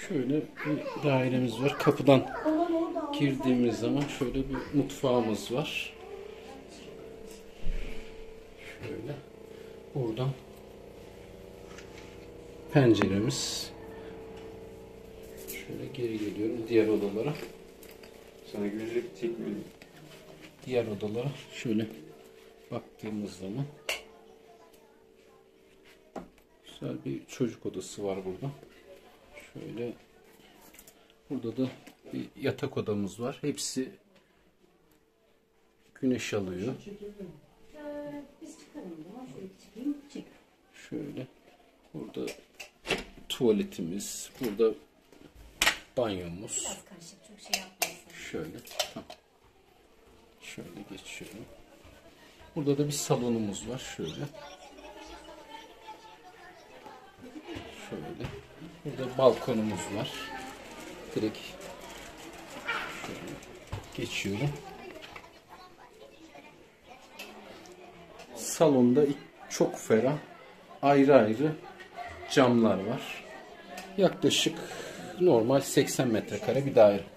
Şöyle bir dairemiz var. Kapıdan girdiğimiz zaman şöyle bir mutfağımız var. Şöyle. Buradan penceremiz. Şöyle geri geliyorum diğer odalara. Sana güvenlik çekmiyor. Diğer odalara şöyle baktığımız zaman güzel bir çocuk odası var burada. Şöyle burada da bir yatak odamız var. Hepsi güneş alıyor. Şöyle burada tuvaletimiz, burada banyomuz. Biraz karışık, çok şey yapmasın. Şöyle. Tamam. Şöyle geçiyorum. Burada da bir salonumuz var. Şöyle. Şöyle. Burada balkonumuz var. Direkt şöyle geçiyorum. Salonda çok ferah, ayrı ayrı camlar var. Yaklaşık normal 80 metrekare bir daire.